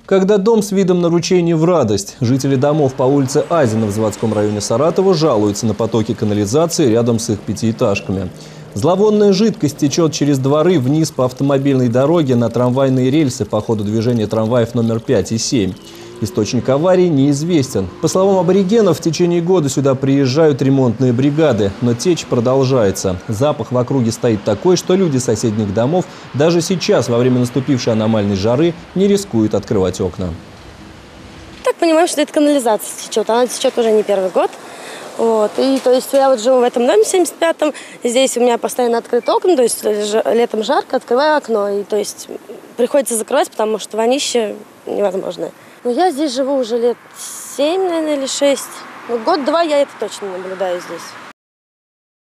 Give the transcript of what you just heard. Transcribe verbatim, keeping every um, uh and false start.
Когда дом с видом на ручей не в радость, жители домов по улице Азина в заводском районе Саратова жалуются на потоки канализации рядом с их пятиэтажками. Зловонная жидкость течет через дворы вниз по автомобильной дороге на трамвайные рельсы по ходу движения трамваев номер пять и семь. Источник аварии неизвестен. По словам аборигенов, в течение года сюда приезжают ремонтные бригады, но течь продолжается. Запах в округе стоит такой, что люди соседних домов даже сейчас, во время наступившей аномальной жары, не рискуют открывать окна. Так понимаем, что это канализация течет. Она течет уже не первый год. Вот. И то есть я вот живу в этом доме семьдесят пятом. Здесь у меня постоянно открыты окна, то есть летом жарко, открываю окно. И то есть приходится закрывать, потому что вонище невозможное. Но я здесь живу уже лет семь, наверное, или шесть. Ну, год-два я это точно наблюдаю здесь.